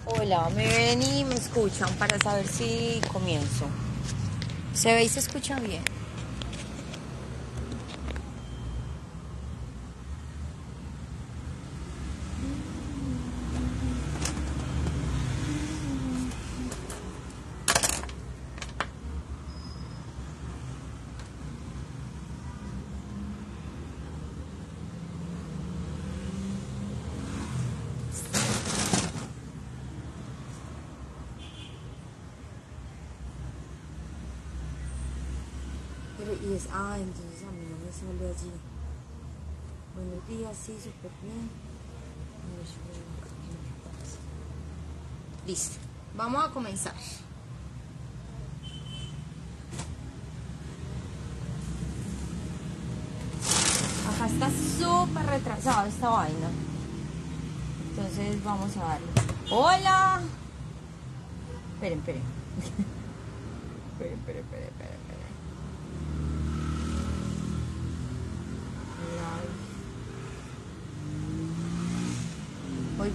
Hola, me ven y me escuchan para saber si comienzo. ¿Se ve y se escucha bien? Entonces a mí no me sale allí. Buenos días, sí, súper bien. Listo, vamos a comenzar. Acá está súper retrasado esta vaina. Entonces vamos a darle. ¡Hola! Esperen. Esperen. Voy.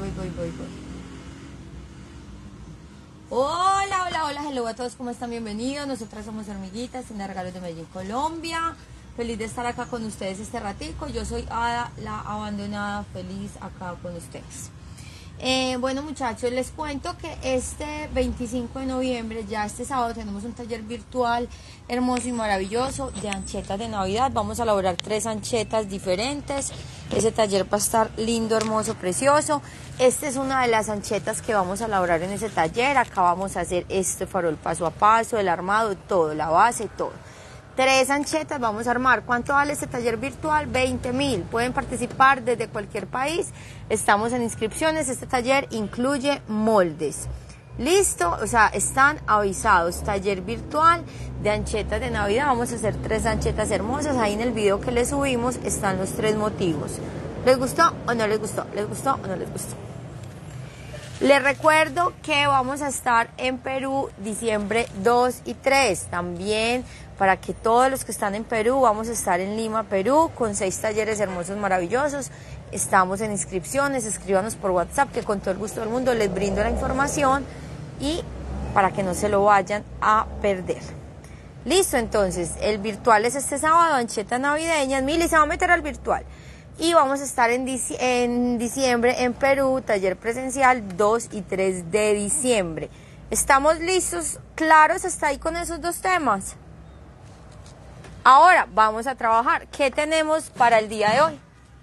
Hola, hello a todos, ¿cómo están? Bienvenidos. Nosotras somos Hormiguitas en Regalos de Medellín, Colombia. Feliz de estar acá con ustedes este ratico. Yo soy Ada, la abandonada, feliz acá con ustedes. Bueno, muchachos, les cuento que este 25 de noviembre, ya este sábado, tenemos un taller virtual hermoso y maravilloso de anchetas de Navidad. Vamos a elaborar 3 anchetas diferentes. Ese taller va a estar lindo, hermoso, precioso. Esta es una de las anchetas que vamos a elaborar en ese taller. Acá vamos a hacer este farol paso a paso, el armado, todo, la base, todo. 3 anchetas vamos a armar. ¿Cuánto vale este taller virtual? 20.000. Pueden participar desde cualquier país. Estamos en inscripciones. Este taller incluye moldes. Listo, o sea, están avisados. Taller virtual de anchetas de Navidad. Vamos a hacer 3 anchetas hermosas. Ahí en el video que les subimos están los 3 motivos. ¿Les gustó o no les gustó? ¿Les gustó o no les gustó? Les recuerdo que vamos a estar en Perú diciembre 2 y 3. También para que todos los que están en Perú, vamos a estar en Lima, Perú, con 6 talleres hermosos, maravillosos. Estamos en inscripciones, escríbanos por WhatsApp, que con todo el gusto del mundo les brindo la información y para que no se lo vayan a perder. Listo, entonces, el virtual es este sábado, anchetas navideñas. Mili se va a meter al virtual. Y vamos a estar en diciembre en Perú, taller presencial 2 y 3 de diciembre. ¿Estamos listos, claros hasta ahí con esos 2 temas? Ahora vamos a trabajar. ¿Qué tenemos para el día de hoy?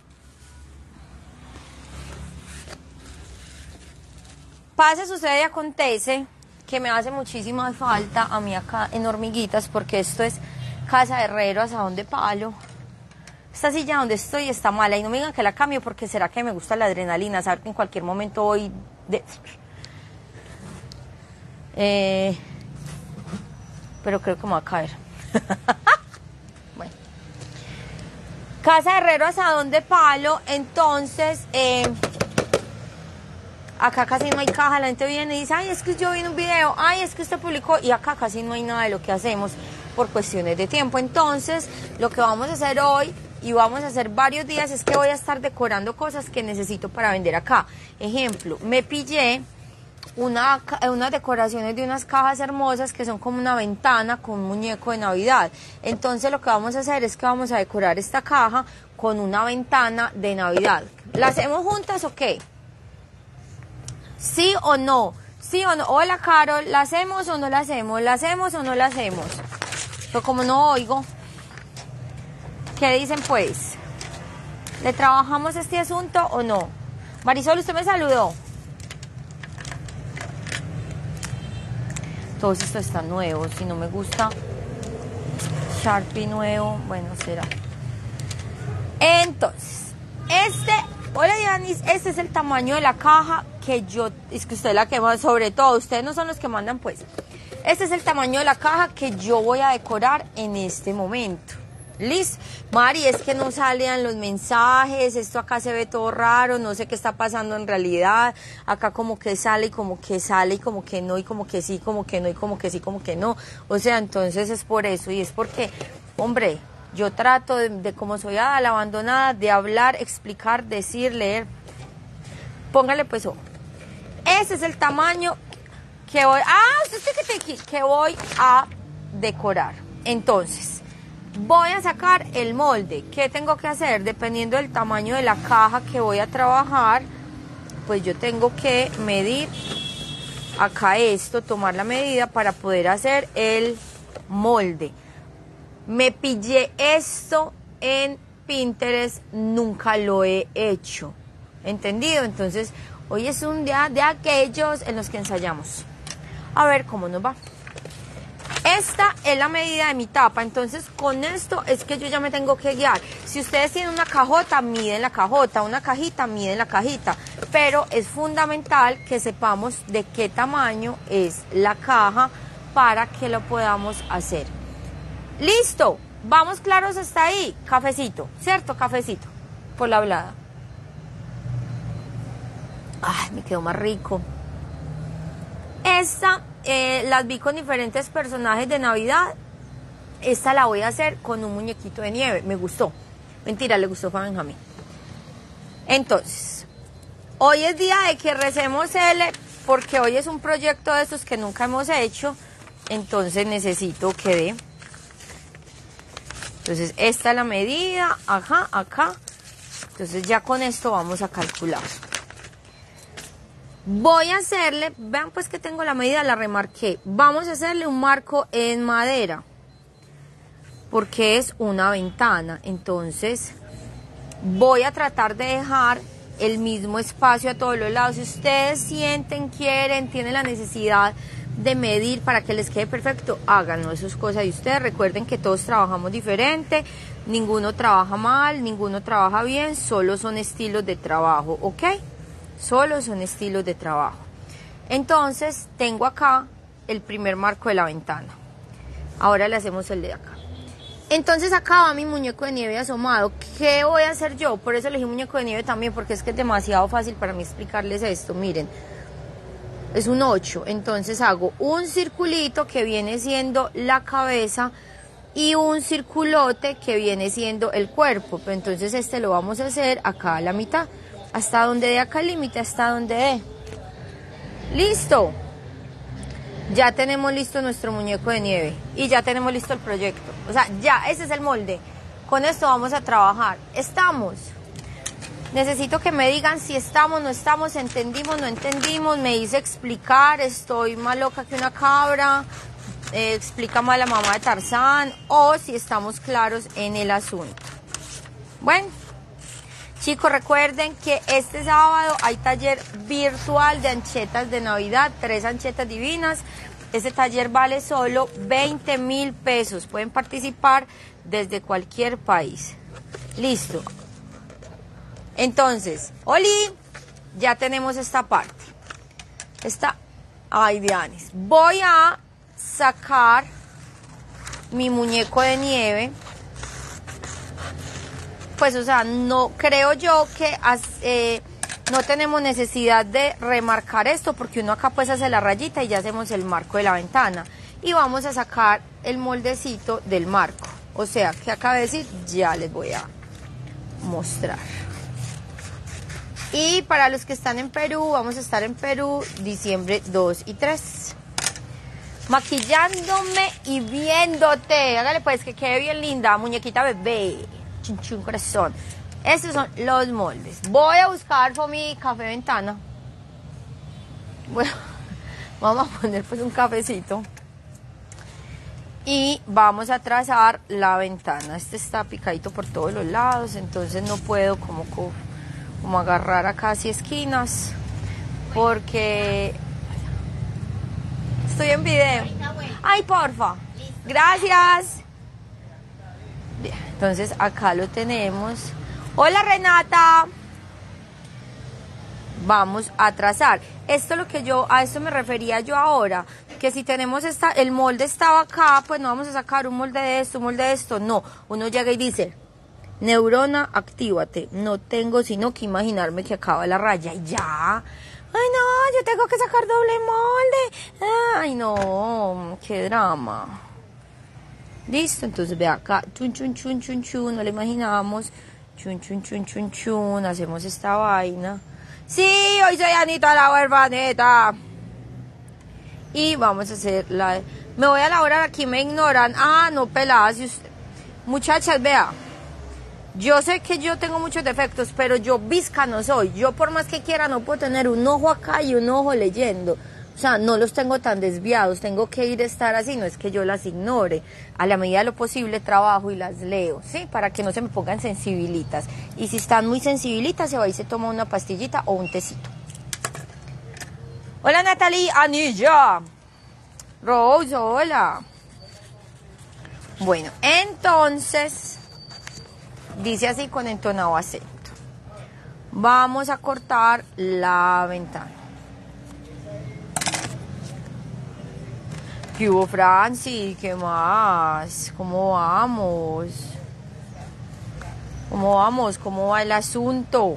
Pasa, sucede y acontece que me hace muchísima falta a mí acá en Hormiguitas, porque esto es Casa de Herrero, Asadón de Palo. Esta silla donde estoy está mala y no me digan que la cambio porque será que me gusta la adrenalina, saber que en cualquier momento voy de... pero creo que me va a caer. Bueno. Casa de Herrero, Asadón de Palo. Entonces, acá casi no hay caja. La gente viene y dice, ay, es que yo vi un video, ay, es que usted publicó, y acá casi no hay nada de lo que hacemos por cuestiones de tiempo. Entonces, lo que vamos a hacer hoy, y vamos a hacer varios días, es que voy a estar decorando cosas que necesito para vender acá. Ejemplo, me pillé unas decoraciones de unas cajas hermosas que son como una ventana con un muñeco de Navidad. Entonces lo que vamos a hacer es que vamos a decorar esta caja con una ventana de Navidad. ¿La hacemos juntas o qué? ¿Sí o no? ¿Sí o no? Hola, Carol, ¿la hacemos o no la hacemos? ¿La hacemos o no la hacemos? Pero como no oigo, ¿qué dicen pues? ¿Le trabajamos este asunto o no? Marisol, usted me saludó. Todos estos están nuevos. Si no me gusta Sharpie nuevo, bueno, será. Entonces, hola Dianis, este es el tamaño de la caja que yo, es que usted es la que más, sobre todo, ustedes no son los que mandan pues. Este es el tamaño de la caja que yo voy a decorar en este momento. Listo. Mari, es que no salen los mensajes, esto acá se ve todo raro, no sé qué está pasando en realidad. Acá como que sale y como que sale y como que no y como que sí, como que no y como que sí, como que no. O sea, entonces es por eso y es porque, hombre, yo trato de como soy Ada, la abandonada, de hablar, explicar, decir, leer. Póngale pues ojo. Ese es el tamaño que voy, que voy a decorar. Entonces, voy a sacar el molde. ¿Qué tengo que hacer? Dependiendo del tamaño de la caja que voy a trabajar, pues yo tengo que medir acá esto, tomar la medida para poder hacer el molde. Me pillé esto en Pinterest, nunca lo he hecho. ¿Entendido? Entonces, hoy es un día de aquellos en los que ensayamos. A ver cómo nos va. Esta es la medida de mi tapa, entonces con esto es que yo ya me tengo que guiar. Si ustedes tienen una cajota, miden la cajota, una cajita, miden la cajita. Pero es fundamental que sepamos de qué tamaño es la caja para que lo podamos hacer. ¡Listo! ¿Vamos claros hasta ahí? Cafecito, ¿cierto? Cafecito, por la hablada. Ay, me quedó más rico. Esta las vi con diferentes personajes de Navidad. Esta la voy a hacer con un muñequito de nieve. Me gustó. Mentira, le gustó a Benjamín. Entonces, hoy es día de que recemos porque hoy es un proyecto de estos que nunca hemos hecho. Entonces necesito que dé. Entonces, esta es la medida. Ajá, acá. Entonces ya con esto vamos a calcular. Voy a hacerle, vean pues que tengo la medida, la remarqué. Vamos a hacerle un marco en madera, porque es una ventana. Entonces voy a tratar de dejar el mismo espacio a todos los lados. Si ustedes sienten, quieren, tienen la necesidad de medir para que les quede perfecto, háganlo, eso es cosa de ustedes. Recuerden que todos trabajamos diferente, ninguno trabaja mal, ninguno trabaja bien, solo son estilos de trabajo, ¿ok? Solo son estilos de trabajo. Entonces tengo acá el primer marco de la ventana. Ahora le hacemos el de acá. Entonces acá va mi muñeco de nieve asomado. ¿Qué voy a hacer yo? Por eso elegí muñeco de nieve también, porque es que es demasiado fácil para mí explicarles esto. Miren, es un 8. Entonces hago un circulito que viene siendo la cabeza y un circulote que viene siendo el cuerpo. Pero entonces este lo vamos a hacer acá a la mitad. Hasta donde dé acá el límite, hasta donde dé. ¡Listo! Ya tenemos listo nuestro muñeco de nieve. Y ya tenemos listo el proyecto. O sea, ya, ese es el molde. Con esto vamos a trabajar. ¿Estamos? Necesito que me digan si estamos, no estamos, entendimos, no entendimos. Me dice explicar, estoy más loca que una cabra. Explica más la mamá de Tarzán. O si estamos claros en el asunto. Bueno. Chicos, recuerden que este sábado hay taller virtual de anchetas de Navidad, 3 anchetas divinas. Este taller vale solo 20.000 pesos. Pueden participar desde cualquier país. Listo. Entonces, Oli, ya tenemos esta parte. Ay, Dianis. Voy a sacar mi muñeco de nieve. Pues, o sea, no creo yo que no tenemos necesidad de remarcar esto, porque uno acá pues hace la rayita y ya hacemos el marco de la ventana. Y vamos a sacar el moldecito del marco. O sea, que acabo de decir, ya les voy a mostrar. Y para los que están en Perú, vamos a estar en Perú diciembre 2 y 3. Maquillándome y viéndote. Hágale pues que quede bien linda, muñequita bebé. Chinchun corazón. Estos son los moldes. Voy a buscar por mi café ventana. Bueno, vamos a poner pues un cafecito. Y vamos a trazar la ventana. Este está picadito por todos los lados, entonces no puedo como agarrar acá así esquinas, porque estoy en video. Ay, porfa. Gracias. Bien, entonces acá lo tenemos. Hola, Renata. Vamos a trazar. Esto es lo que a esto me refería yo ahora, que si tenemos el molde estaba acá, pues no vamos a sacar un molde de esto, un molde de esto, no. Uno llega y dice, neurona, actívate. No tengo sino que imaginarme que acaba la raya y ya. Ay, no, yo tengo que sacar doble molde. Ay, no, qué drama. Listo, entonces ve acá, chun, chun, chun, chun, chun, no le imaginamos, chun, chun, chun, chun, chun, hacemos esta vaina. Sí, hoy soy Anita la huerfaneta. Y vamos a hacer la... Me voy a elaborar, aquí me ignoran. Ah, no, peladas. Muchachas, vea. Yo sé que yo tengo muchos defectos, pero yo visca no soy. Yo por más que quiera no puedo tener un ojo acá y un ojo leyendo. O sea, no los tengo tan desviados. Tengo que ir a estar así, no es que yo las ignore. A la medida de lo posible trabajo y las leo, ¿sí? Para que no se me pongan sensibilitas. Y si están muy sensibilitas, se va y se toma una pastillita o un tecito. Hola Natalie, Anilla. Rose, hola. Bueno, entonces, dice así con entonado acento. Vamos a cortar la ventana. ¿Qué hubo, Franci? ¿Qué más? ¿Cómo vamos? ¿Cómo vamos? ¿Cómo va el asunto?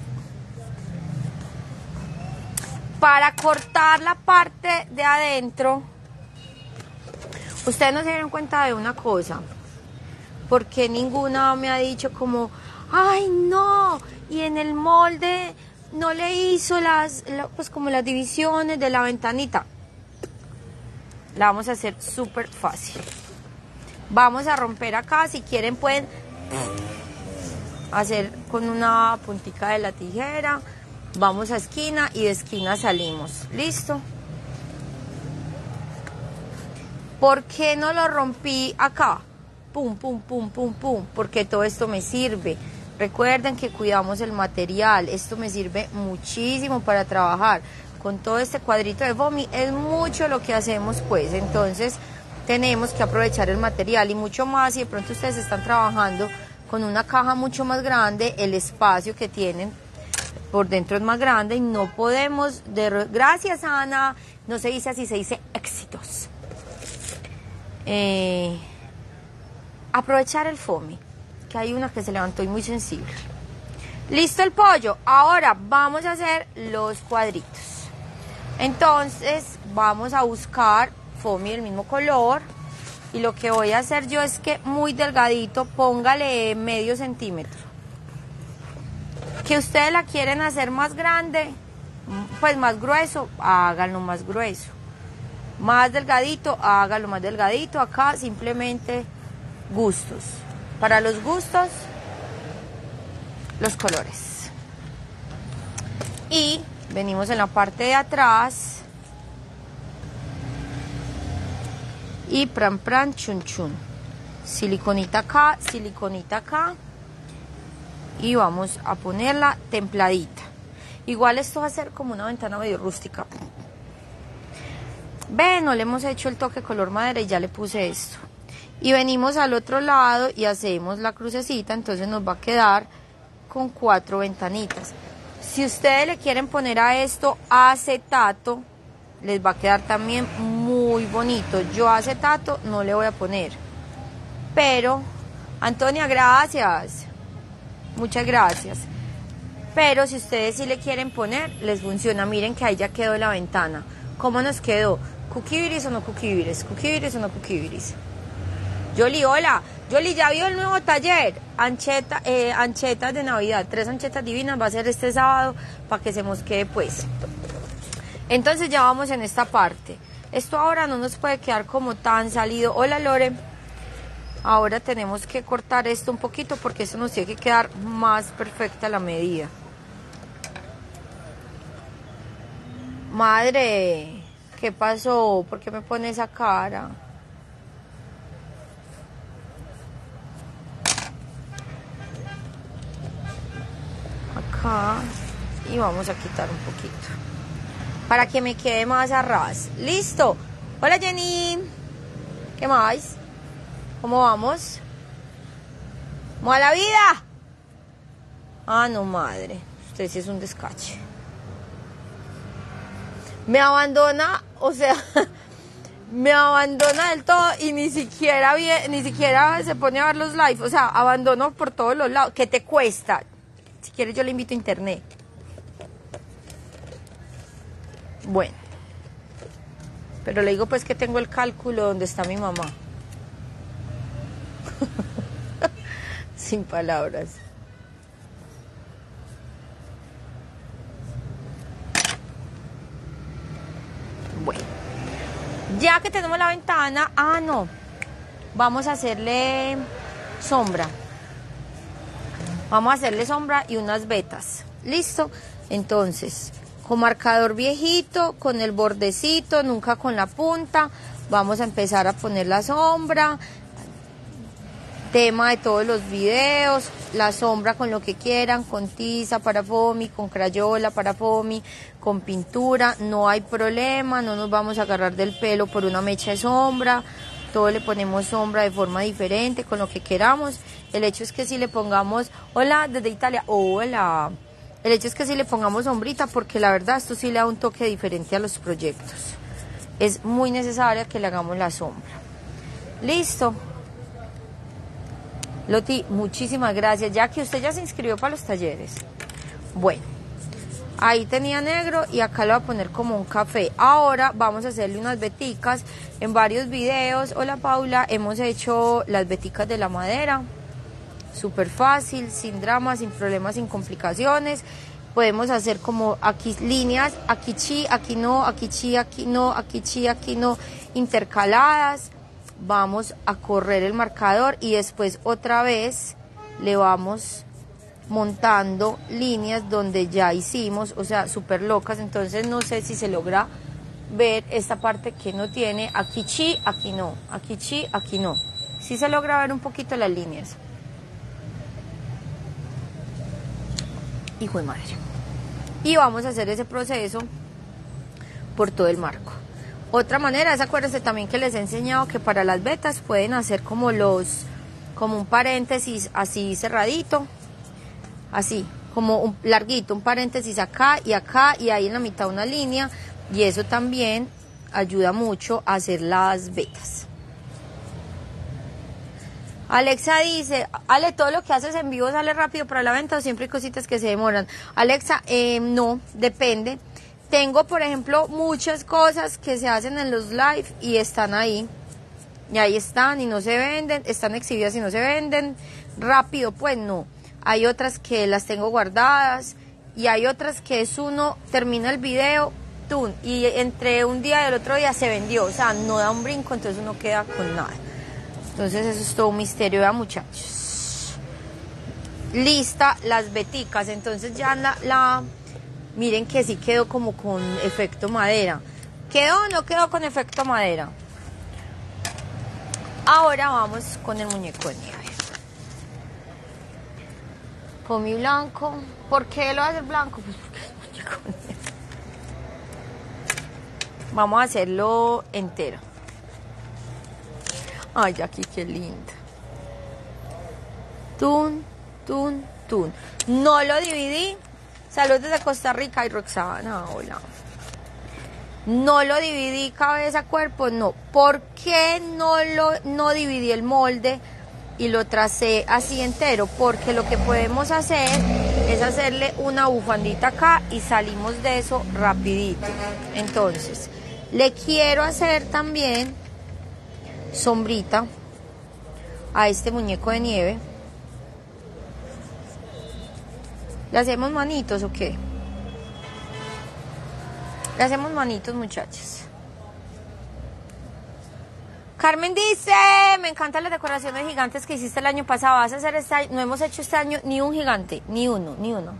Para cortar la parte de adentro, ustedes no se dieron cuenta de una cosa, porque ninguna me ha dicho como, ay no, y en el molde no le hizo pues como las divisiones de la ventanita. La vamos a hacer súper fácil. Vamos a romper acá, si quieren pueden hacer con una puntica de la tijera. Vamos a esquina y de esquina salimos. ¿Listo? ¿Por qué no lo rompí acá? Pum, pum, pum, pum, pum. Porque todo esto me sirve. Recuerden que cuidamos el material. Esto me sirve muchísimo para trabajar. Con todo este cuadrito de foamy es mucho lo que hacemos pues. Entonces tenemos que aprovechar el material y mucho más. Si de pronto ustedes están trabajando con una caja mucho más grande, el espacio que tienen por dentro es más grande y no podemos... Gracias, Ana. No se dice así, se dice éxitos. Aprovechar el foamy, que hay una que se levantó y muy sensible. Listo el pollo. Ahora vamos a hacer los cuadritos. Entonces vamos a buscar foamy del mismo color. Y lo que voy a hacer yo es que muy delgadito, póngale medio centímetro. Que ustedes la quieren hacer más grande, pues más grueso, háganlo más grueso. Más delgadito, háganlo más delgadito. Acá simplemente gustos. Para los gustos, los colores. Y venimos en la parte de atrás. Y pran pran chun chun. Siliconita acá, siliconita acá. Y vamos a ponerla templadita. Igual esto va a ser como una ventana medio rústica. Ven, no le hemos hecho el toque color madera y ya le puse esto. Y venimos al otro lado y hacemos la crucecita, entonces nos va a quedar con 4 ventanitas. Si ustedes le quieren poner a esto acetato, les va a quedar también muy bonito. Yo acetato no le voy a poner. Pero, Antonia, gracias. Muchas gracias. Pero si ustedes sí le quieren poner, les funciona. Miren que ahí ya quedó la ventana. ¿Cómo nos quedó? ¿Cookie o no cookie? ¿Cookie o no cookie? Yoli, hola. Yoli, ¿ya vio el nuevo taller? Anchetas de Navidad. 3 anchetas divinas. Va a ser este sábado para que se mosquee pues. Entonces ya vamos en esta parte. Esto ahora no nos puede quedar como tan salido. Hola, Lore. Ahora tenemos que cortar esto un poquito porque esto nos tiene que quedar más perfecta la medida. Madre, ¿qué pasó? ¿Por qué me pone esa cara? Acá. Y vamos a quitar un poquito. Para que me quede más a ras. ¡Listo! Hola, Jenny. ¿Qué más? ¿Cómo vamos? ¿Cómo a la vida? Ah, no, madre. Usted sí es un descache. Me abandona, o sea, me abandona del todo y ni siquiera se pone a ver los live. O sea, abandono por todos los lados. ¿Qué te cuesta? Si quieres yo le invito a internet. Bueno. Pero le digo pues que tengo el cálculo donde está mi mamá. Sin palabras. Ya que tenemos la ventana, no, vamos a hacerle sombra. Vamos a hacerle sombra y unas vetas. ¿Listo? Entonces, con marcador viejito, con el bordecito, nunca con la punta, vamos a empezar a poner la sombra. Tema de todos los videos, la sombra con lo que quieran, con tiza para foamy, con crayola para foamy, con pintura, no hay problema, no nos vamos a agarrar del pelo por una mecha de sombra, todo le ponemos sombra de forma diferente, con lo que queramos. El hecho es que si le pongamos, hola desde Italia, hola, el hecho es que si le pongamos sombrita, porque la verdad esto sí le da un toque diferente a los proyectos, es muy necesario que le hagamos la sombra. Listo. Loti, muchísimas gracias, ya que usted ya se inscribió para los talleres. Bueno, ahí tenía negro y acá le voy a poner como un café. Ahora vamos a hacerle unas veticas. En varios videos, hola Paula, hemos hecho las veticas de la madera. Súper fácil, sin drama, sin problemas, sin complicaciones. Podemos hacer como aquí líneas, aquí chi, aquí no, aquí chi, aquí no, aquí chi, aquí no, intercaladas. Vamos a correr el marcador y después otra vez le vamos montando líneas donde ya hicimos, o sea, súper locas. Entonces no sé si se logra ver esta parte que no tiene, aquí chi, aquí no, aquí chi, aquí no. Sí se logra ver un poquito las líneas. Hijo de madre. Y vamos a hacer ese proceso por todo el marco. Otra manera es, acuérdense también que les he enseñado que para las vetas pueden hacer como un paréntesis así cerradito, así, como un larguito, un paréntesis acá y ahí en la mitad una línea, y eso también ayuda mucho a hacer las vetas. Alexa dice, Ale, todo lo que haces en vivo sale rápido para la venta o siempre hay cositas que se demoran. Alexa, no, depende. Tengo, por ejemplo, muchas cosas que se hacen en los live y están ahí. Y ahí están y no se venden, están exhibidas y no se venden. Rápido, pues no. Hay otras que las tengo guardadas y hay otras que es uno, termina el video, ¡tum! Y entre un día y el otro día se vendió. O sea, no da un brinco, entonces uno queda con nada. Entonces eso es todo un misterio, ¿verdad, muchachos? Lista las veticas, entonces ya miren que sí quedó como con efecto madera. ¿Quedó o no quedó con efecto madera? Ahora vamos con el muñeco de nieve. Con mi blanco. ¿Por qué lo voy a hacer blanco? Pues porque es muñeco de nieve. Vamos a hacerlo entero. Ay, aquí qué lindo. Tun, tun, tun. No lo dividí. Saludos desde Costa Rica y Roxana, hola. No lo dividí cabeza, cuerpo, no. ¿Por qué no dividí el molde y lo tracé así entero? Porque lo que podemos hacer es hacerle una bufandita acá y salimos de eso rapidito. Entonces, le quiero hacer también sombrita a este muñeco de nieve. ¿Le hacemos manitos o qué? Le hacemos manitos, muchachos. Carmen dice, me encantan las decoraciones gigantes que hiciste el año pasado. Vas a hacer este año. No hemos hecho este año ni un gigante, ni uno.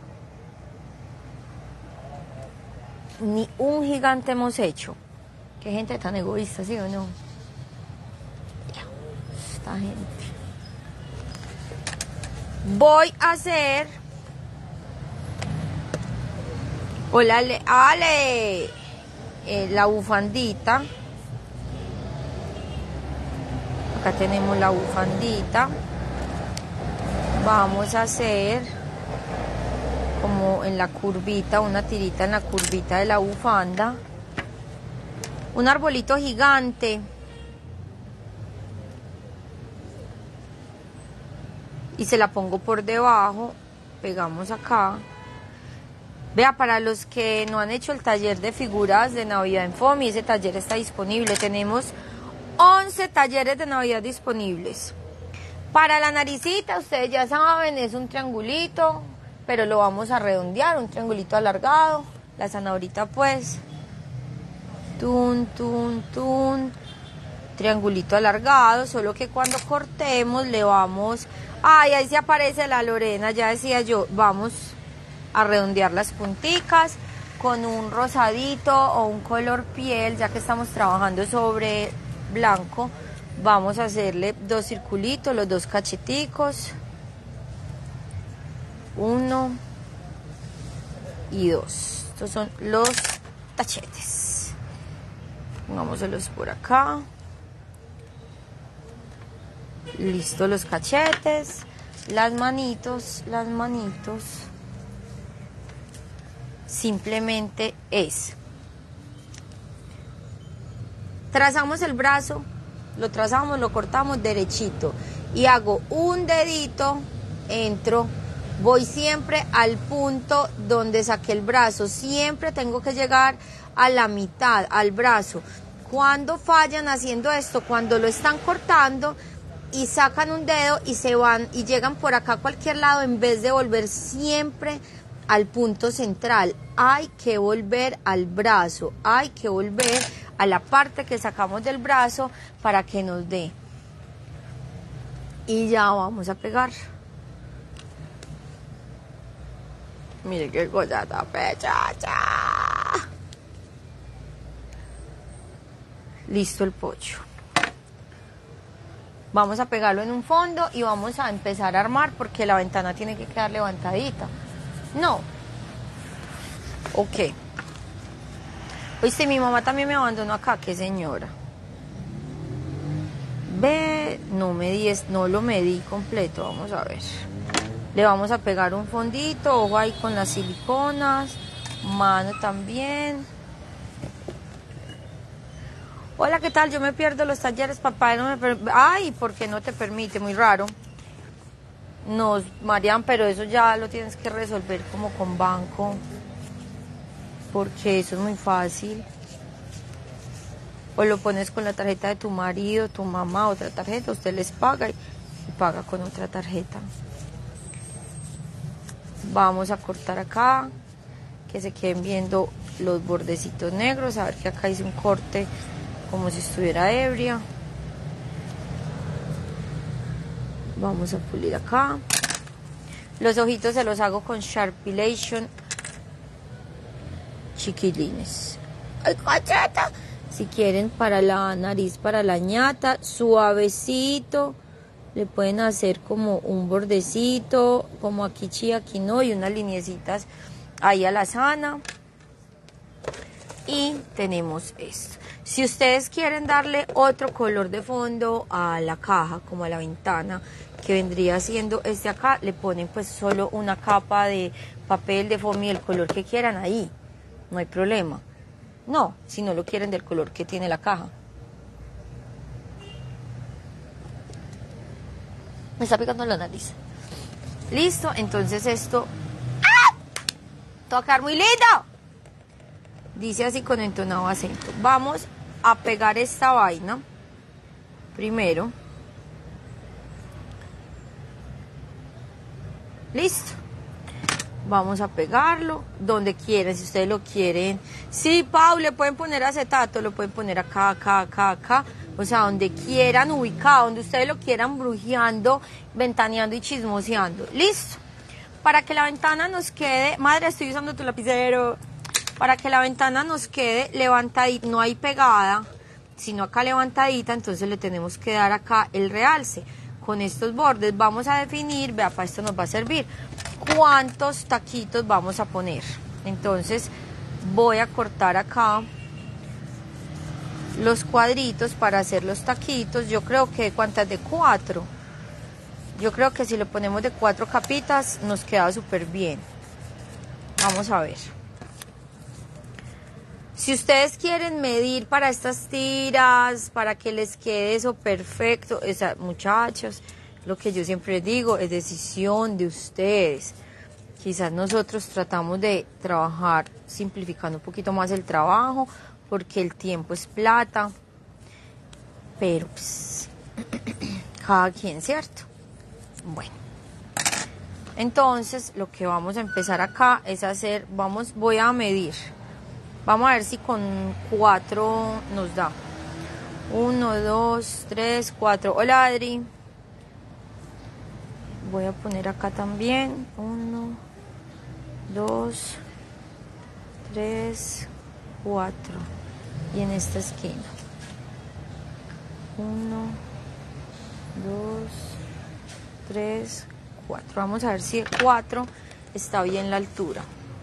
Ni un gigante hemos hecho. Qué gente tan egoísta, ¿sí o no? Esta gente. Voy a hacer... Hola, Ale, la bufandita. Acá tenemos la bufandita. Vamos a hacer como en la curvita, una tirita en la curvita de la bufanda. Un arbolito gigante. Y se la pongo por debajo. Pegamos acá. Vea, para los que no han hecho el taller de figuras de Navidad en foamy, ese taller está disponible. Tenemos 11 talleres de Navidad disponibles. Para la naricita, ustedes ya saben, es un triangulito, pero lo vamos a redondear, un triangulito alargado. La zanahorita, pues, tun, tun, tun, triangulito alargado, solo que cuando cortemos le vamos, ay, ahí se aparece la Lorena, ya decía yo, vamos a redondear las punticas con un rosadito o un color piel, ya que estamos trabajando sobre blanco, vamos a hacerle 2 circulitos, los 2 cacheticos, 1 y 2, estos son los tachetes, pongámoselos por acá. Listo, los cachetes, las manitos, simplemente trazamos el brazo, lo trazamos, lo cortamos derechito y hago un dedito, entro, voy siempre al punto donde saqué el brazo, siempre tengo que llegar a la mitad, al brazo. Cuando fallan haciendo esto, cuando lo están cortando y sacan un dedo y se van y llegan por acá a cualquier lado en vez de volver siempre al punto central, hay que volver al brazo, hay que volver a la parte que sacamos del brazo para que nos dé. Y ya vamos a pegar. Mire qué cosa tan pechacha. Listo el pollo. Vamos a pegarlo en un fondo y vamos a empezar a armar porque la ventana tiene que quedar levantadita. No. Ok. Oíste, mi mamá también me abandonó acá, qué señora. Ve, no lo medí completo, vamos a ver. Le vamos a pegar un fondito, ojo ahí con las siliconas, mano también. Hola, ¿qué tal? Yo me pierdo los talleres, papá, no me ay, ¿por qué no te permite? Muy raro. No, Marian, pero eso ya lo tienes que resolver como con banco, porque eso es muy fácil. O lo pones con la tarjeta de tu marido, tu mamá, otra tarjeta, usted les paga y paga con otra tarjeta. Vamos a cortar acá, que se queden viendo los bordecitos negros, a ver que acá hice un corte como si estuviera ebria. Vamos a pulir acá. Los ojitos se los hago con Sharpilation chiquilines. ¡Ay, cacheta! Si quieren para la nariz, para la ñata, suavecito, le pueden hacer como un bordecito, como aquí sí, aquí no, y unas lineecitas ahí a la sana. Y tenemos esto. Si ustedes quieren darle otro color de fondo a la caja, como a la ventana, que vendría siendo este acá, le ponen pues solo una capa de papel de foamy del color que quieran ahí, no hay problema. No, si no lo quieren del color que tiene la caja. Me está picando la nariz. Listo, entonces esto... ¡Ah! Te va a quedar muy lindo. Dice así con entonado acento. Vamos a pegar esta vaina primero. Listo. Vamos a pegarlo donde quieran, si ustedes lo quieren. Sí, Pau, le pueden poner acetato, lo pueden poner acá, acá, acá, acá. O sea, donde quieran ubicado, donde ustedes lo quieran brujeando, ventaneando y chismoseando. Listo. Para que la ventana nos quede... Madre, estoy usando tu lapicero. Para que la ventana nos quede levantadita, no hay pegada, sino acá levantadita, entonces le tenemos que dar acá el realce. Con estos bordes vamos a definir, vea, para esto nos va a servir, cuántos taquitos vamos a poner. Entonces voy a cortar acá los cuadritos para hacer los taquitos. Yo creo que, ¿cuántas? De 4. Yo creo que si le ponemos de 4 capitas nos queda súper bien. Vamos a ver. Si ustedes quieren medir para estas tiras, para que les quede eso perfecto, muchachos, lo que yo siempre digo es decisión de ustedes. Quizás nosotros tratamos de trabajar simplificando un poquito más el trabajo, porque el tiempo es plata, pero pues, cada quien, ¿cierto? Bueno, entonces lo que vamos a empezar acá es hacer, voy a medir Vamos a ver si con 4 nos da. 1, 2, 3, 4. Hola, Adri. Voy a poner acá también. 1, 2, 3, 4. Y en esta esquina. 1, 2, 3, 4. Vamos a ver si el 4 está bien la altura.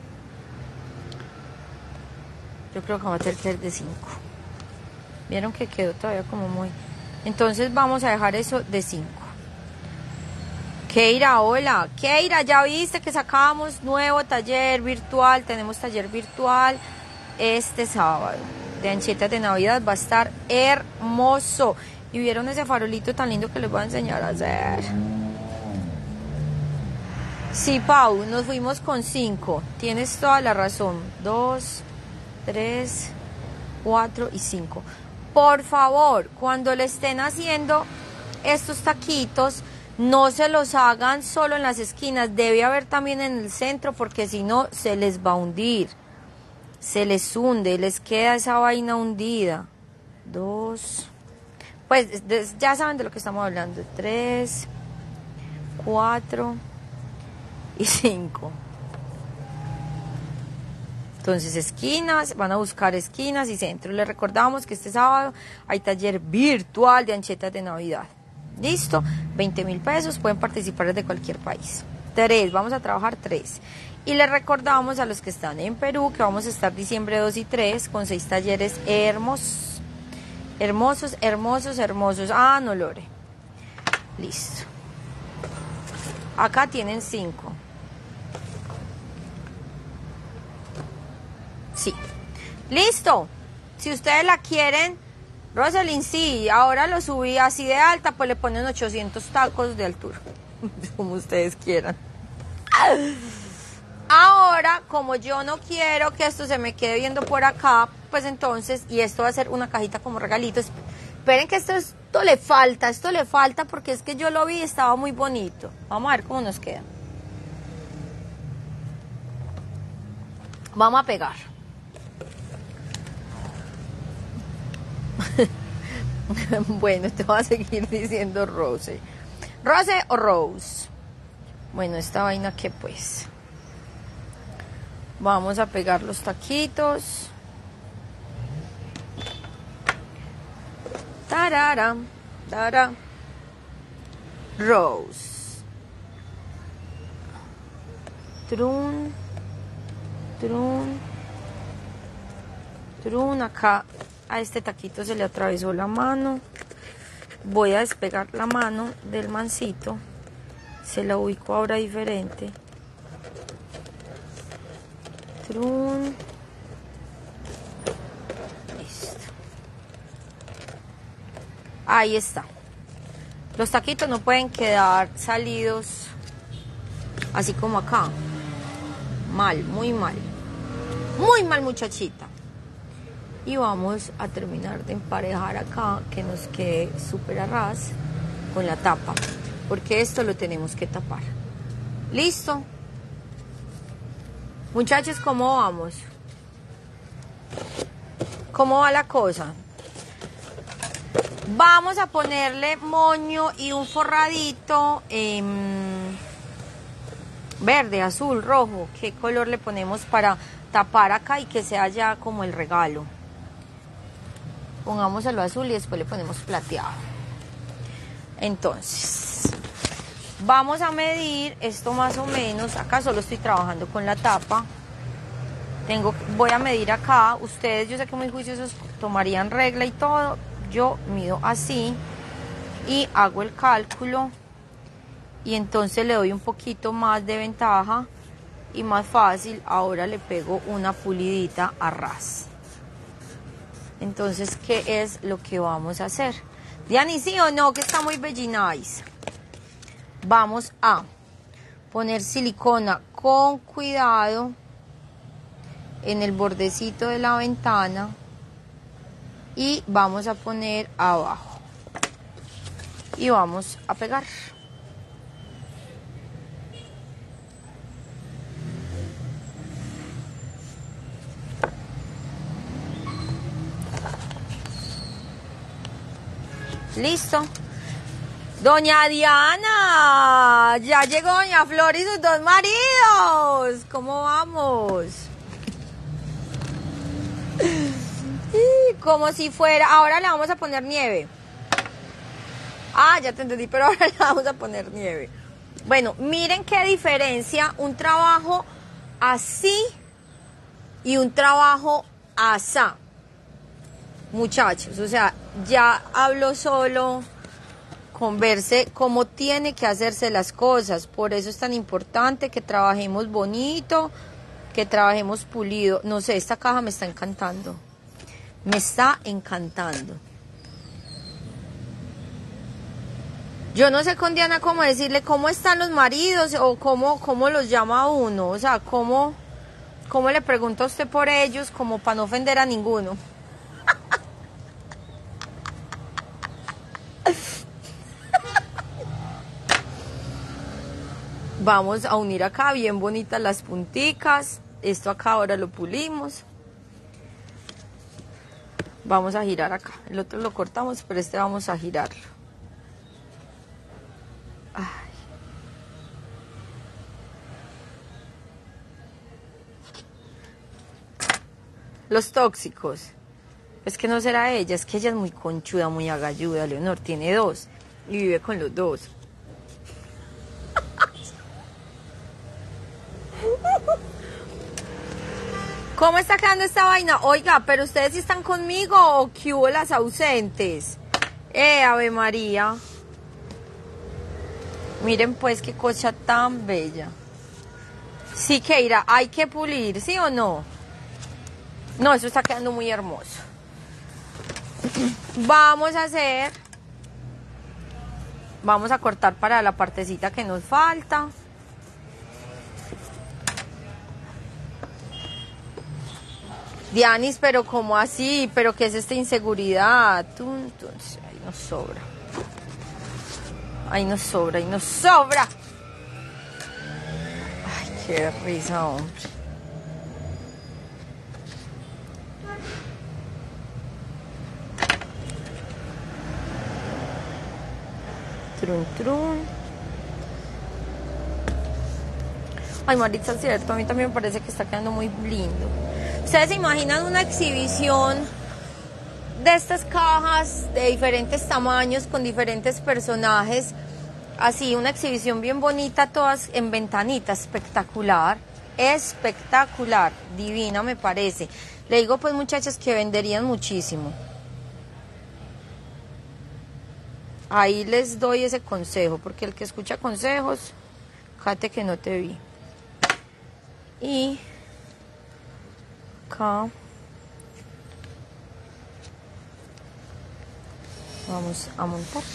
Yo creo que vamos a tener de 5. Vieron que quedó todavía como muy... Entonces vamos a dejar eso de 5. Keira, hola. Keira, ya viste que sacamos nuevo taller virtual. Tenemos taller virtual este sábado de anchetas de Navidad. Va a estar hermoso. Y vieron ese farolito tan lindo que les voy a enseñar a hacer. Sí, Pau, nos fuimos con 5. Tienes toda la razón. 2, 3, 4 y 5. Por favor, cuando le estén haciendo estos taquitos, no se los hagan solo en las esquinas. Debe haber también en el centro, porque si no se les va a hundir. Se les hunde, les queda esa vaina hundida. 2. Pues ya saben de lo que estamos hablando. 3, 4 y 5. Entonces esquinas, van a buscar esquinas y centro. Les recordamos que este sábado hay taller virtual de anchetas de Navidad. ¿Listo? 20.000 pesos, pueden participar desde cualquier país. 3, vamos a trabajar 3. Y les recordamos a los que están en Perú que vamos a estar diciembre 2 y 3 con 6 talleres hermosos. Hermosos, hermosos, hermosos. Ah, no, Lore. Listo. Acá tienen 5. Sí. Listo. Si ustedes la quieren, Rosalind, sí, ahora lo subí así de alta, pues le ponen 800 tacos de altura. Como ustedes quieran. Ahora, como yo no quiero que esto se me quede viendo por acá, pues entonces, y esto va a ser una cajita como regalitos. Esperen que esto le falta porque es que yo lo vi y estaba muy bonito. Vamos a ver cómo nos queda. Vamos a pegar. Bueno, te voy a seguir diciendo Rose. ¿Rose o Rose? Bueno, esta vaina que pues. Vamos a pegar los taquitos. Tarara, tarara. Rose. Trun. Trun. Trun. Acá a este taquito se le atravesó la mano. Voy a despegar la mano del mancito. Se la ubico ahora diferente. Trun. Listo. Ahí está. Los taquitos no pueden quedar salidos así como acá. Mal, muy mal. Muy mal, muchachita. Y vamos a terminar de emparejar acá, que nos quede súper a ras con la tapa, porque esto lo tenemos que tapar. ¿Listo? Muchachos, ¿cómo vamos? ¿Cómo va la cosa? Vamos a ponerle moño y un forradito verde, azul, rojo. ¿Qué color le ponemos para tapar acá y que sea ya como el regalo? Pongámoslo azul y después le ponemos plateado. Entonces, vamos a medir esto más o menos. Acá solo estoy trabajando con la tapa. Voy a medir acá. Ustedes, yo sé que muy juiciosos tomarían regla y todo. Yo mido así y hago el cálculo. Y entonces le doy un poquito más de ventaja y más fácil. Ahora le pego una pulidita a ras. Entonces, ¿qué es lo que vamos a hacer? Diani, ¿sí o no? Que está muy bellinais. Vamos a poner silicona con cuidado en el bordecito de la ventana y vamos a poner abajo. Y vamos a pegar. Listo. Doña Diana, ya llegó Doña Flor y sus dos maridos. ¿Cómo vamos? Como si fuera, ahora le vamos a poner nieve. Ah, ya te entendí, pero ahora le vamos a poner nieve. Bueno, miren qué diferencia un trabajo así y un trabajo asá. Muchachos, o sea, ya hablo solo. Converse cómo tiene que hacerse las cosas. Por eso es tan importante que trabajemos bonito, que trabajemos pulido. No sé, esta caja me está encantando. Me está encantando. Yo no sé con Diana cómo decirle cómo están los maridos o cómo los llama uno. O sea, cómo le pregunta a usted por ellos como para no ofender a ninguno. Vamos a unir acá bien bonitas las punticas. Esto acá ahora lo pulimos. Vamos a girar acá. El otro lo cortamos, pero este vamos a girarlo. Ay. Los tóxicos. Es que no será ella, es que ella es muy conchuda, muy agalluda. Leonor tiene dos y vive con los dos. ¿Cómo está quedando esta vaina? Oiga, pero ustedes sí están conmigo o qué hubo las ausentes. Ave María. Miren pues qué cosa tan bella. Sí, Keira, hay que pulir, ¿sí o no? No, eso está quedando muy hermoso. Vamos a cortar para la partecita que nos falta. Dianis, pero ¿cómo así? ¿Pero qué es esta inseguridad? Ahí nos sobra. Ahí nos sobra, ahí nos sobra. Ay, qué risa, hombre. Trun, trun. Ay, Maritza, es cierto, a mí también me parece que está quedando muy lindo. ¿Ustedes se imaginan una exhibición de estas cajas de diferentes tamaños, con diferentes personajes? Así, una exhibición bien bonita, todas en ventanita, espectacular, espectacular, divina me parece. Le digo pues muchachas que venderían muchísimo. Ahí les doy ese consejo, porque el que escucha consejos, fíjate que no te vi. Y acá vamos a montar.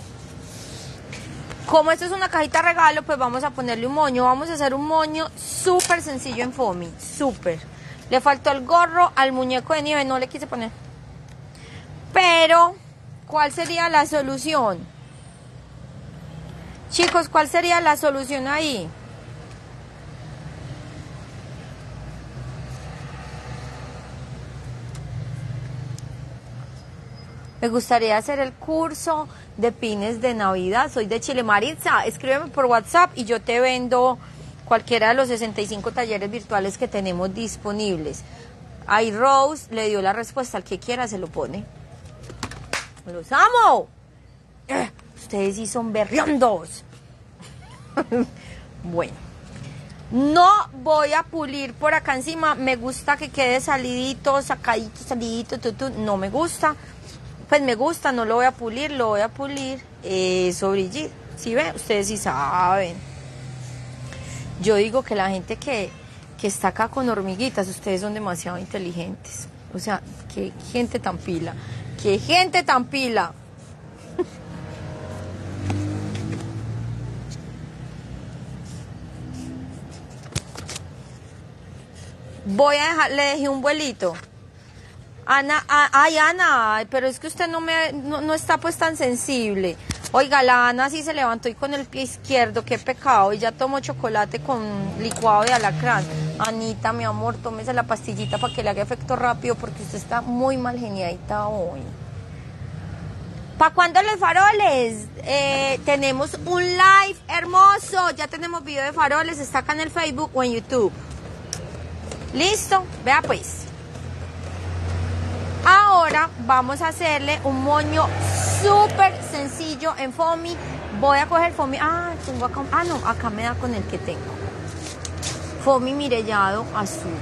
Como esto es una cajita regalo, pues vamos a ponerle un moño. Vamos a hacer un moño súper sencillo en foamy, súper. Le faltó el gorro al muñeco de nieve, no le quise poner. Pero, ¿cuál sería la solución? Chicos, ¿cuál sería la solución ahí? Me gustaría hacer el curso de pines de Navidad. Soy de Chile. Maritza, escríbeme por WhatsApp y yo te vendo cualquiera de los 65 talleres virtuales que tenemos disponibles. Ahí Rose le dio la respuesta. Al que quiera se lo pone. ¡Los amo! Ustedes sí son berriondos. Bueno. No voy a pulir por acá encima. Me gusta que quede salidito, sacadito, salidito. No me gusta. Pues me gusta, no lo voy a pulir, lo voy a pulir. Eso, Brigitte. ¿Sí ven? Ustedes sí saben. Yo digo que la gente que está acá con hormiguitas, ustedes son demasiado inteligentes. O sea, qué gente tan pila. ¡Qué gente tan pila! Voy a dejar, le dejé un vuelito. Ana, ay Ana, pero es que usted no está pues tan sensible. Oiga, la Ana sí se levantó y con el pie izquierdo, qué pecado, y ya tomó chocolate con licuado de alacrán. Anita, mi amor, tómese la pastillita para que le haga efecto rápido porque usted está muy mal geniadita hoy. ¿Para cuándo los faroles? Tenemos un live hermoso. Ya tenemos video de faroles. Está acá en el Facebook o en YouTube. ¿Listo? Vea pues. Ahora vamos a hacerle un moño súper sencillo en foamy. Voy a coger foamy. Tengo acá. No, acá me da con el que tengo. Foamy mirellado azul.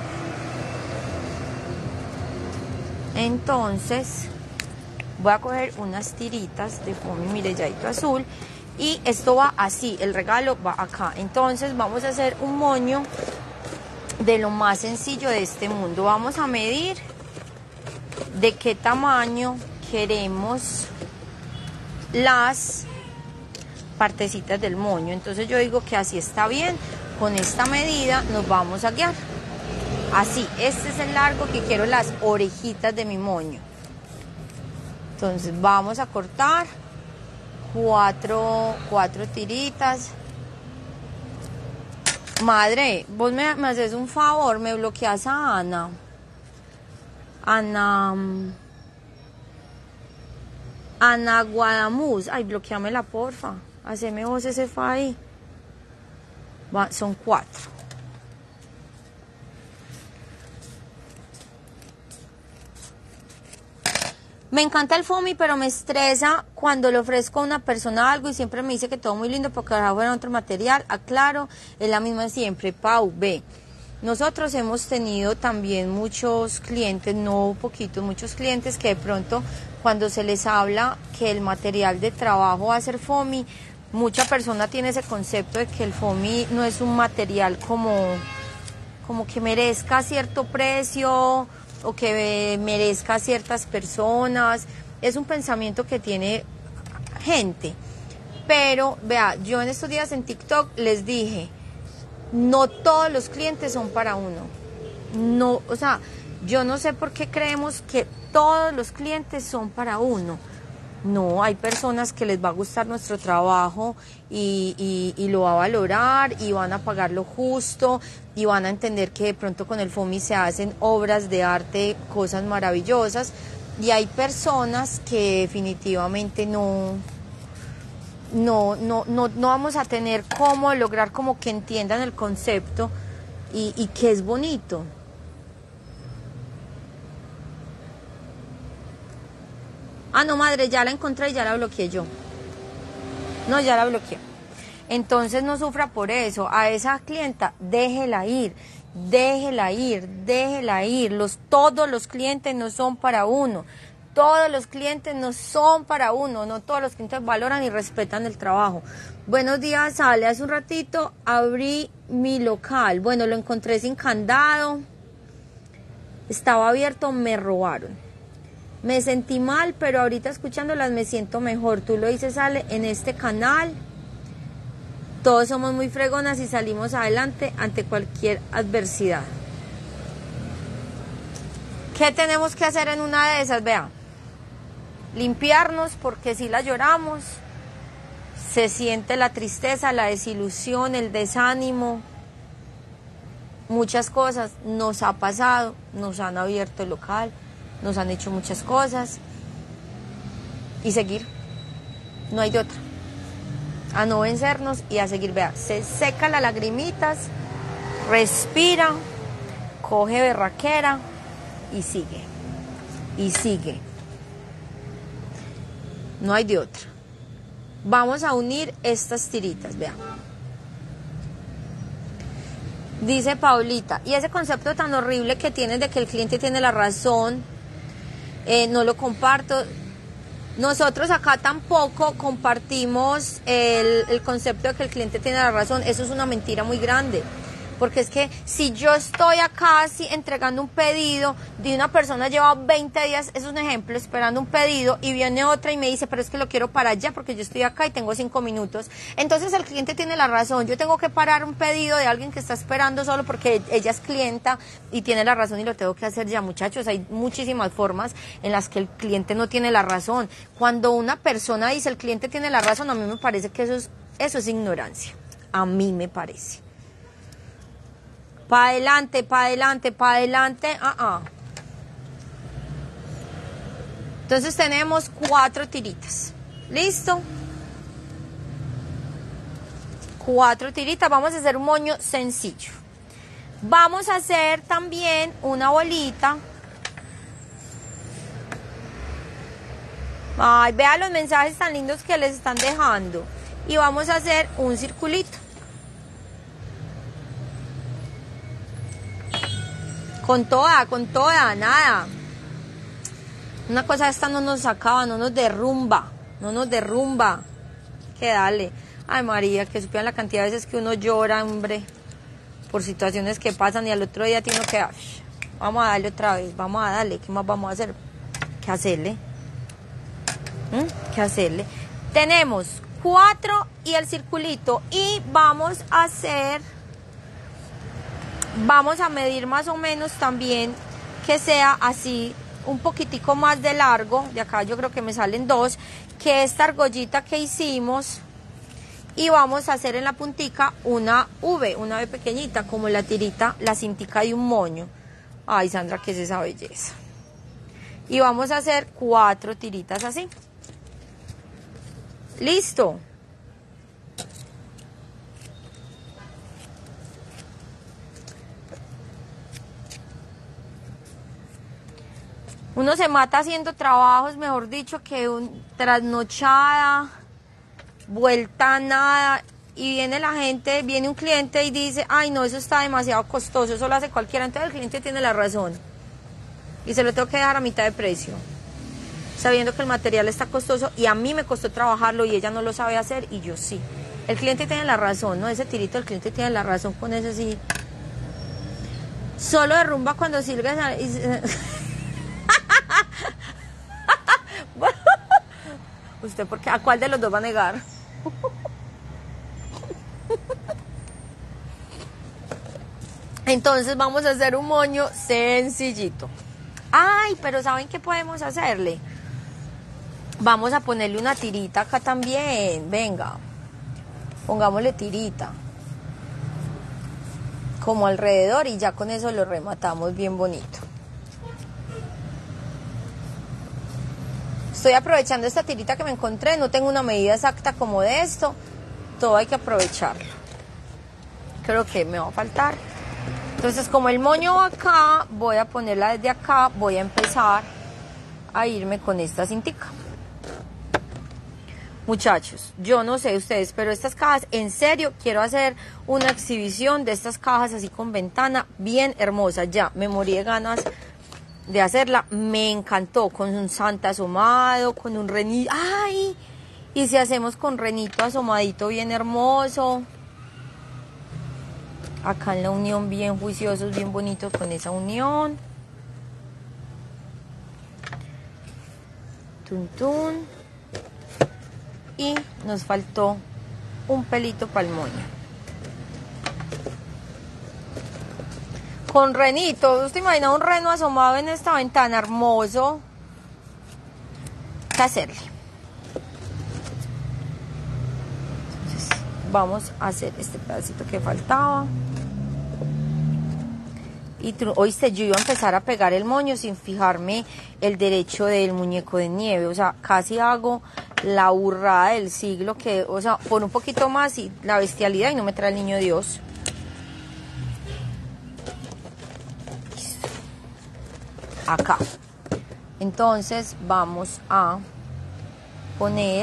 Entonces voy a coger unas tiritas de foamy mirelladito azul y esto va así, el regalo va acá. Entonces vamos a hacer un moño de lo más sencillo de este mundo. Vamos a medir de qué tamaño queremos las partecitas del moño. Entonces yo digo que así está bien, con esta medida nos vamos a guiar. Así, este es el largo que quiero las orejitas de mi moño. Entonces vamos a cortar cuatro tiritas. Madre, vos me haces un favor, me bloqueas a Ana. Ana Guadamuz. Ay, bloqueamela, porfa. Haceme vos ese fa ahí. Son 4. Me encanta el foamy, pero me estresa cuando le ofrezco a una persona algo y siempre me dice que todo muy lindo porque ahora fuera otro material. Aclaro, es la misma siempre. Pau, ve. Nosotros hemos tenido también muchos clientes, no poquitos, muchos clientes que de pronto cuando se les habla que el material de trabajo va a ser foamy, mucha persona tiene ese concepto de que el foamy no es un material como que merezca cierto precio o que merezca a ciertas personas. Es un pensamiento que tiene gente. Pero, vea, yo en estos días en TikTok les dije, no todos los clientes son para uno. No, o sea, yo no sé por qué creemos que todos los clientes son para uno. No, hay personas que les va a gustar nuestro trabajo y lo va a valorar y van a pagar lo justo y van a entender que de pronto con el foamy se hacen obras de arte, cosas maravillosas. Y hay personas que definitivamente no vamos a tener cómo lograr como que entiendan el concepto y que es bonito. No, madre, ya la encontré y ya la bloqueé yo. No, ya la bloqueé. Entonces no sufra por eso. A esa clienta, déjela ir, déjela ir, déjela ir. Todos los clientes no son para uno. Todos los clientes no son para uno. No todos los clientes valoran y respetan el trabajo. Buenos días, Ale. Hace un ratito abrí mi local. Bueno, lo encontré sin candado. Estaba abierto, me robaron. Me sentí mal, pero ahorita escuchándolas me siento mejor. Tú lo dices, Ale, en este canal. Todos somos muy fregonas y salimos adelante ante cualquier adversidad. ¿Qué tenemos que hacer en una de esas? Vea, limpiarnos porque si la lloramos, se siente la tristeza, la desilusión, el desánimo. Muchas cosas nos ha pasado, nos han abierto el local, nos han hecho muchas cosas y seguir, no hay de otra, a no vencernos y a seguir. Vea, se seca las lagrimitas, respira, coge berraquera y sigue, no hay de otra. Vamos a unir estas tiritas, vea. Dice Paulita, y ese concepto tan horrible que tienes de que el cliente tiene la razón, no lo comparto. Nosotros acá tampoco compartimos el concepto de que el cliente tiene la razón. Eso es una mentira muy grande. Porque es que si yo estoy acá entregando un pedido de una persona lleva 20 días, eso es un ejemplo, esperando un pedido y viene otra y me dice, pero es que lo quiero para allá porque yo estoy acá y tengo 5 minutos. Entonces el cliente tiene la razón. Yo tengo que parar un pedido de alguien que está esperando solo porque ella es clienta y tiene la razón y lo tengo que hacer ya. Muchachos, hay muchísimas formas en las que el cliente no tiene la razón. Cuando una persona dice el cliente tiene la razón, a mí me parece que eso es ignorancia. A mí me parece. Pa' adelante, pa' adelante, pa' adelante, Entonces tenemos 4 tiritas. ¿Listo? 4 tiritas. Vamos a hacer un moño sencillo. Vamos a hacer también una bolita. Ay, vean los mensajes tan lindos que les están dejando. Y vamos a hacer un circulito. Con toda, nada. Una cosa esta no nos acaba, no nos derrumba. Que dale. Ay, María, que supieran la cantidad de veces que uno llora, hombre, por situaciones que pasan y al otro día tiene que... Vamos a darle otra vez, vamos a darle. ¿Qué más vamos a hacer? ¿Qué hacerle? ¿Qué hacerle? Tenemos 4 y el circulito. Y vamos a medir más o menos también que sea así un poquitico más de largo. De acá yo creo que me salen 2, que esta argollita que hicimos. Y vamos a hacer en la puntica una V pequeñita, como la tirita, la cintica de un moño. Ay, Sandra, ¿qué es esa belleza? Y vamos a hacer 4 tiritas así. ¿Listo? Uno se mata haciendo trabajos, mejor dicho, que trasnochada, vuelta a nada, y viene un cliente y dice, ay no, eso está demasiado costoso, eso lo hace cualquiera. Entonces el cliente tiene la razón y se lo tengo que dejar a mitad de precio, sabiendo que el material está costoso y a mí me costó trabajarlo y ella no lo sabe hacer y yo sí. El cliente tiene la razón, ¿no? Ese tirito, el cliente tiene la razón con ese sí. Solo derrumba cuando sirves ¿Usted por qué? ¿A cuál de los dos va a negar? Entonces vamos a hacer un moño sencillito. Ay, pero ¿saben qué podemos hacerle? Vamos a ponerle una tirita acá también. Venga, pongámosle tirita como alrededor y ya con eso lo rematamos bien bonito. Estoy aprovechando esta tirita que me encontré, no tengo una medida exacta como de esto, todo hay que aprovecharlo. Creo que me va a faltar. Entonces, como el moño va acá, voy a ponerla desde acá, voy a empezar a irme con esta cintica. Muchachos, yo no sé ustedes, pero estas cajas, en serio, quiero hacer una exhibición de estas cajas así con ventana, bien hermosa. Ya, me morí de ganas de hacerla, me encantó, con un santa asomado, con un renito, ¡ay! Y si hacemos con renito asomadito bien hermoso, acá en la unión bien juiciosos, bien bonitos con esa unión, tun tun, y nos faltó un pelito para el moño. Con renito, ¿usted imagina un reno asomado en esta ventana? Hermoso. ¿Qué hacerle? Entonces, vamos a hacer este pedacito que faltaba. Y oíste, yo iba a empezar a pegar el moño sin fijarme el derecho del muñeco de nieve. O sea, casi hago la burrada del siglo, que, o sea, por un poquito más y la bestialidad y no me trae el niño Dios. Acá. Entonces vamos a poner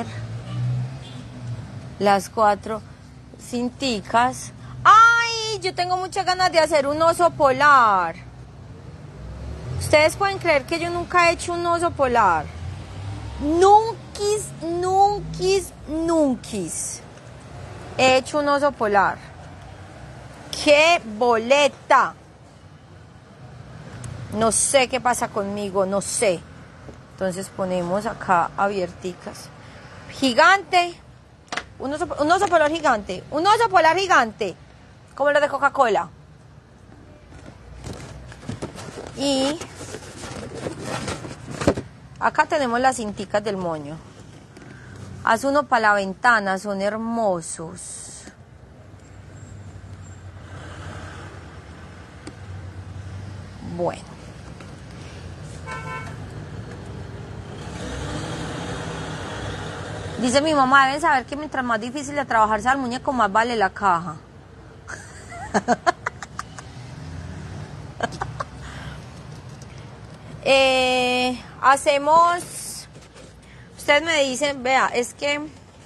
las 4 cinticas. ¡Ay! Yo tengo muchas ganas de hacer un oso polar. Ustedes pueden creer que yo nunca he hecho un oso polar. Nunkis. He hecho un oso polar. ¡Qué boleta! No sé qué pasa conmigo, no sé. Entonces ponemos acá abierticas. Gigante. Un oso polar gigante. Un oso polar gigante. Como los de Coca-Cola. Y acá tenemos las cinticas del moño. Haz uno para la ventana, son hermosos. Bueno. Dice mi mamá, deben saber que mientras más difícil de trabajar sea el muñeco, más vale la caja. Hacemos... Ustedes me dicen, vea, es que...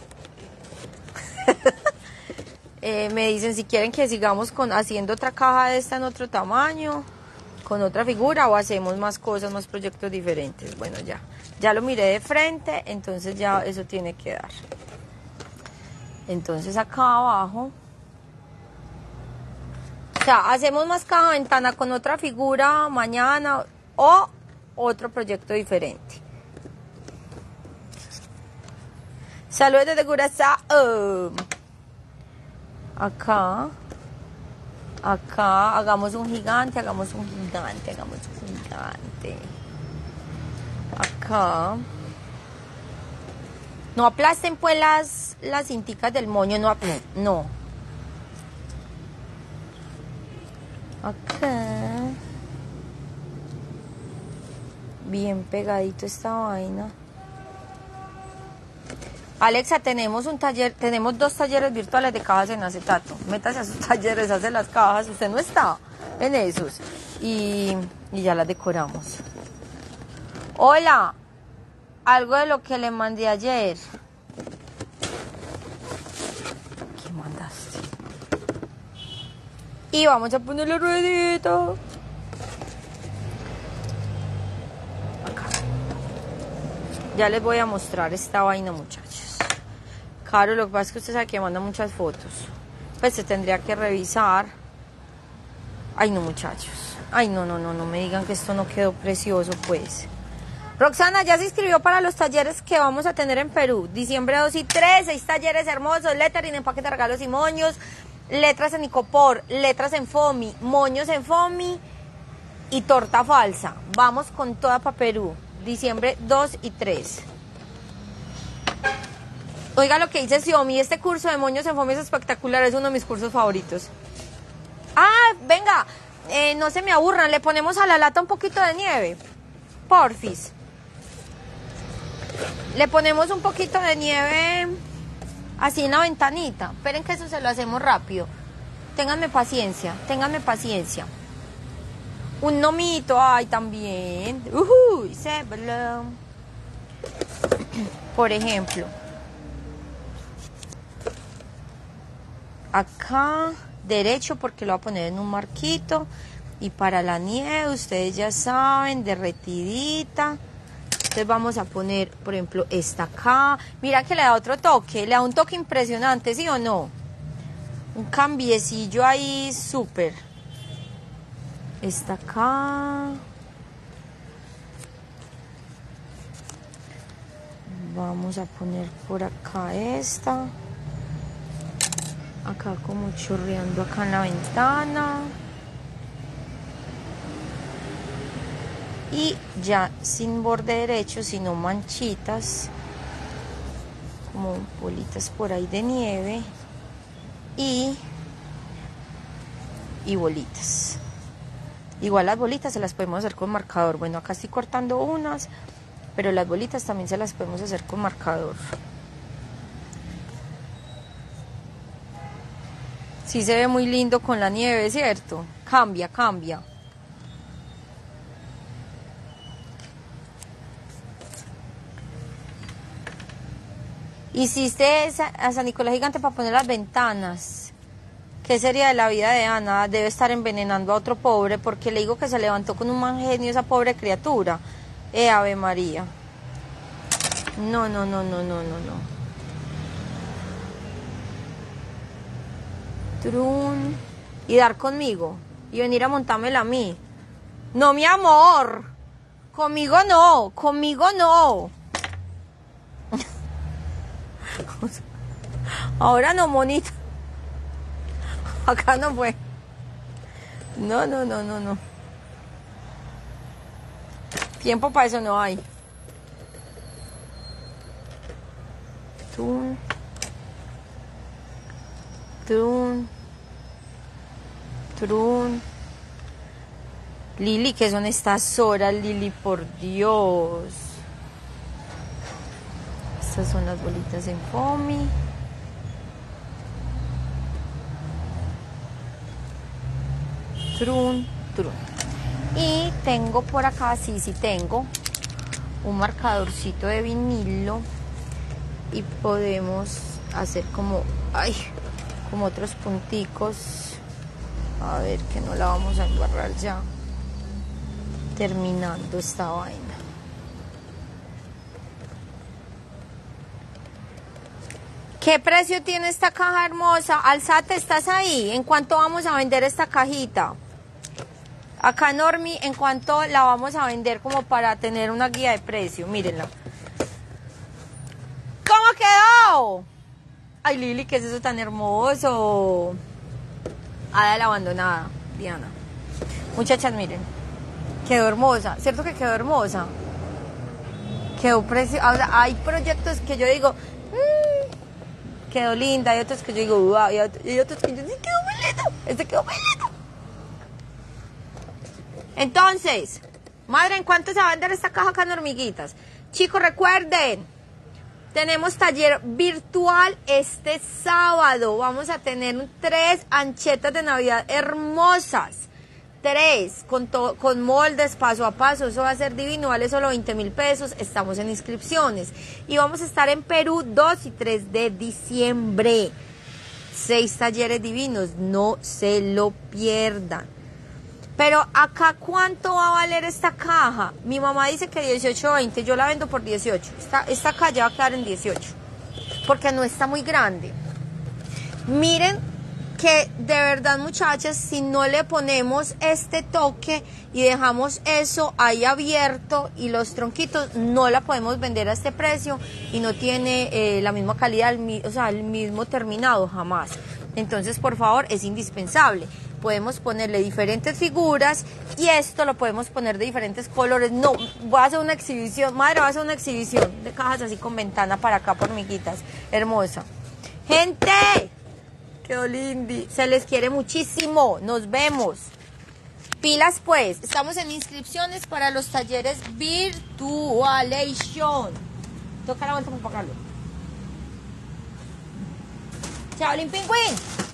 me dicen si quieren que sigamos haciendo otra caja de esta en otro tamaño, con otra figura, o hacemos más cosas, más proyectos diferentes. Bueno, ya lo miré de frente, entonces ya eso tiene que dar. Entonces acá abajo, o sea, hacemos más caja ventana con otra figura mañana o otro proyecto diferente. Saludos desde Curazao. Acá, hagamos un gigante. Acá. No aplasten pues las cinticas del moño, no. Acá. Bien pegadito esta vaina. Alexa, tenemos dos talleres virtuales de cajas en acetato. Métase a sus talleres, hace las cajas. Usted no está en esos. Y ya las decoramos. Hola. Algo de lo que le mandé ayer. ¿Qué mandaste? Y vamos a ponerle ruedita. Acá. Ya les voy a mostrar esta vaina, muchachos. Claro, lo que pasa es que usted sabe que manda muchas fotos. Pues se tendría que revisar. Ay, no, muchachos. Ay, no me digan que esto no quedó precioso, pues. Roxana ya se inscribió para los talleres que vamos a tener en Perú. Diciembre 2 y 3, 6 talleres hermosos, lettering, empaque de regalos y moños, letras en icopor, letras en foamy, moños en foamy y torta falsa. Vamos con toda para Perú. Diciembre 2 y 3. Oiga lo que dice Xiomi, este curso de moños en foamy es espectacular, es uno de mis cursos favoritos. Ah, venga, no se me aburran, le ponemos a la lata un poquito de nieve, porfis. Le ponemos un poquito de nieve así en la ventanita. Esperen que eso se lo hacemos rápido. Ténganme paciencia. Un nomito, ay, también. Por ejemplo, acá derecho porque lo voy a poner en un marquito. Y para la nieve, ustedes ya saben, derretidita. Entonces vamos a poner, por ejemplo, esta acá. Mira que le da otro toque, le da un toque impresionante, ¿sí o no? Un cambiecillo ahí súper. Esta acá. Vamos a poner por acá esta. Acá como chorreando acá en la ventana. Y ya sin borde derecho, sino manchitas, como bolitas por ahí de nieve y bolitas. Igual las bolitas se las podemos hacer con marcador. Bueno, acá estoy cortando unas, pero las bolitas también se las podemos hacer con marcador. Sí se ve muy lindo con la nieve, ¿cierto? Cambia. Hiciste a San Nicolás Gigante para poner las ventanas. ¿Qué sería de la vida de Ana? Debe estar envenenando a otro pobre porque le digo que se levantó con un mal genio esa pobre criatura. Ave María. No. Trun. Y dar conmigo. Y venir a montármela a mí. No, mi amor. Conmigo no. Ahora no, monito. Acá no fue. No. Tiempo para eso no hay. Trun. Lili, ¿qué son estas horas, Lili? Por Dios. Estas son las bolitas en foamy. Trun, trun. Y tengo por acá, sí tengo un marcadorcito de vinilo y podemos hacer como, como otros punticos. A ver, que no la vamos a embarrar ya terminando esta vaina. ¿Qué precio tiene esta caja hermosa? Alzate, ¿estás ahí? ¿En cuánto vamos a vender esta cajita? Acá Normi, ¿en cuánto la vamos a vender como para tener una guía de precio? Mírenla. ¿Cómo quedó? Ay, Lili, ¿qué es eso tan hermoso? Hada la abandonada, Diana. Muchachas, miren. Quedó hermosa. ¿Cierto que quedó hermosa? Quedó preciosa. O sea, hay proyectos que yo digo, quedó linda. Hay otros que yo digo, wow. Y hay otros que yo digo, quedó muy lindo. Este quedó muy lindo. Entonces, madre, ¿en cuánto se va a vender esta caja acá en Hormiguitas? Chicos, recuerden, tenemos taller virtual este sábado. Vamos a tener 3 anchetas de Navidad hermosas. 3, con moldes, paso a paso. Eso va a ser divino, vale solo 20.000 pesos. Estamos en inscripciones. Y vamos a estar en Perú 2 y 3 de diciembre. 6 talleres divinos, no se lo pierdan. Pero acá, ¿cuánto va a valer esta caja? Mi mamá dice que 18.20, yo la vendo por 18. Esta caja ya va a quedar en 18, porque no está muy grande. Miren que de verdad, muchachas, si no le ponemos este toque y dejamos eso ahí abierto y los tronquitos, no la podemos vender a este precio y no tiene la misma calidad, o sea, el mismo terminado, jamás. Entonces, por favor, es indispensable. Podemos ponerle diferentes figuras y esto lo podemos poner de diferentes colores. No, voy a hacer una exhibición, madre, voy a hacer una exhibición de cajas así con ventana para acá, por hormiguitas. Hermosa. ¡Gente! Quedó lindi. Se les quiere muchísimo. Nos vemos. Pilas, pues. Estamos en inscripciones para los talleres Virtualation. Toca la vuelta para pagarlo. Chao, Pingüín.